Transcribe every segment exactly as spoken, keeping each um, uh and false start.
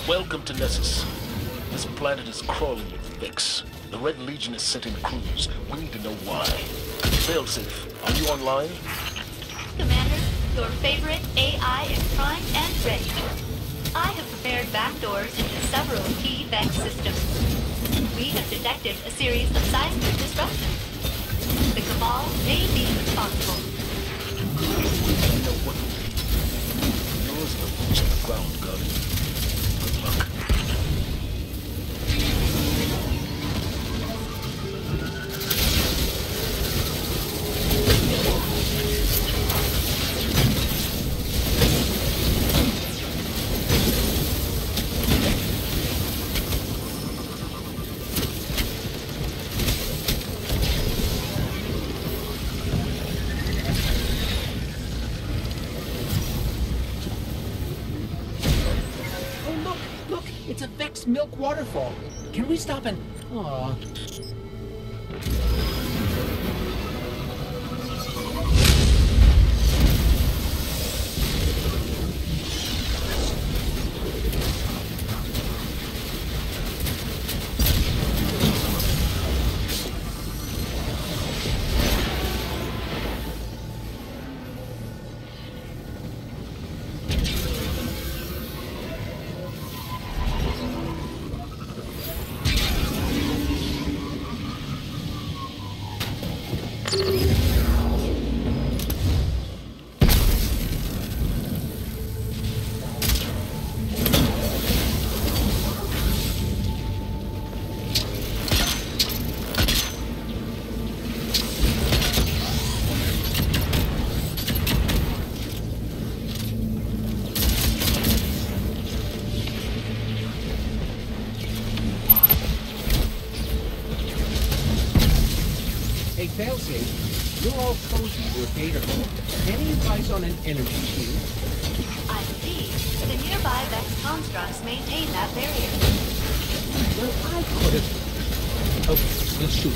Welcome to Nessus. This planet is crawling with Vex. The Red Legion is sent in crews. We need to know why. Failsafe, are you online? Commander, your favorite A I is primed and ready. I have prepared backdoors into several key Vex systems. We have detected a series of seismic disruptions. The Cabal may be responsible. I know what to do. Yours are the boots on the ground, Guardian. Good luck. Milk waterfall. Can we stop and... Aww. Failsafe, you're all cozy to a data core. Any advice on an energy shield? I believe the nearby Vex constructs maintain that barrier. Well, I could have... Okay, let's shoot.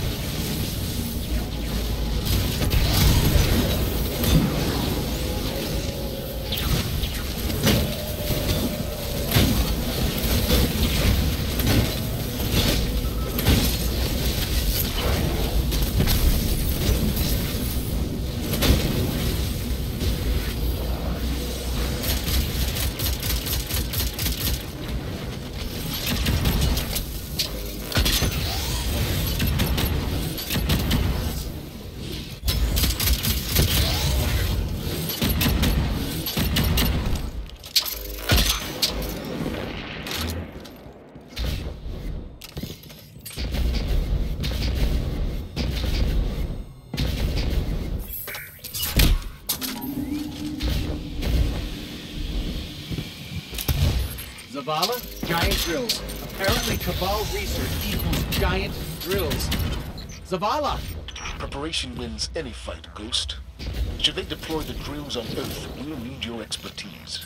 Zavala, giant drills. Apparently Cabal research equals giant drills. Zavala! Preparation wins any fight, Ghost. Should they deploy the drills on Earth, we'll need your expertise.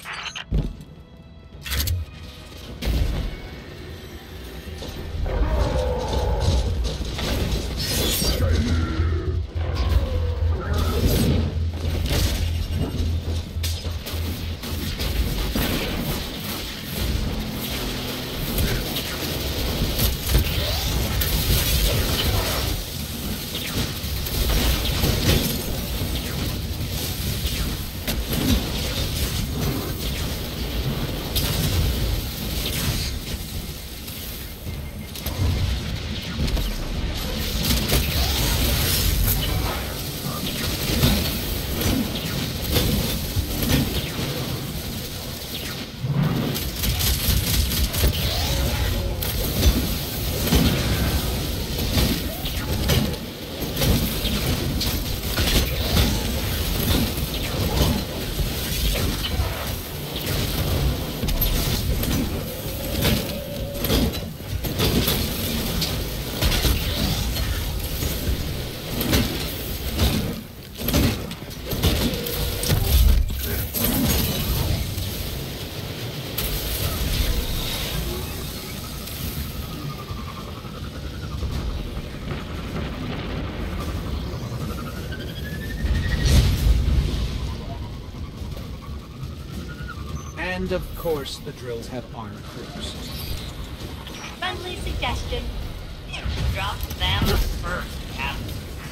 And of course, the drills have armed crews. Friendly suggestion. Drop them first, Captain.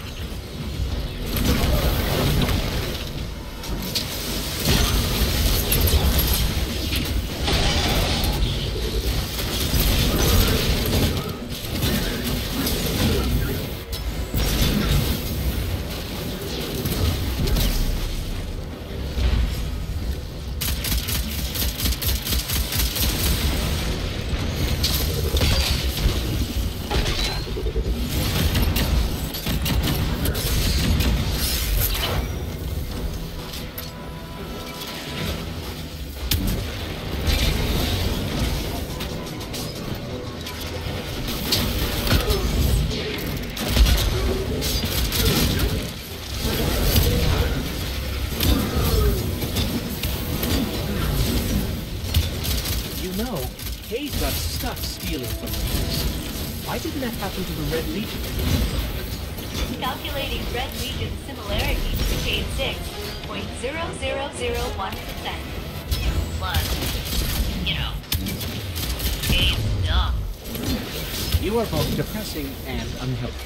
Got stuck stealing from us. Why didn't that happen to the Red Legion? Calculating Red Legion similarity to Cade six point zero zero zero one percent. Plus, you know, Cade's dumb. You are both depressing and unhelpful.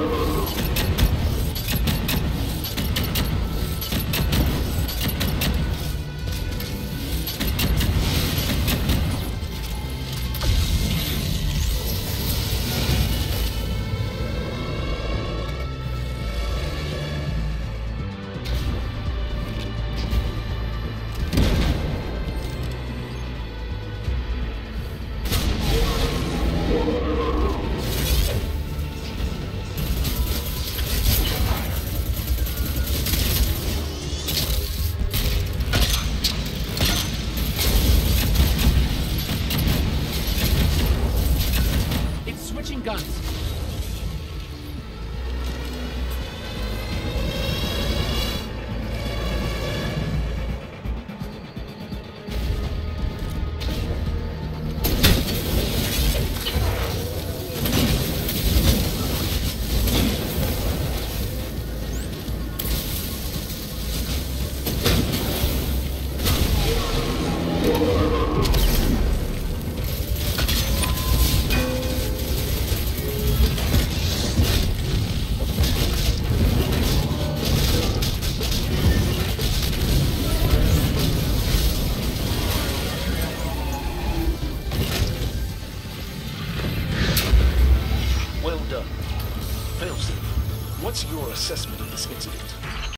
Guns. Well done. Failsafe, what's your assessment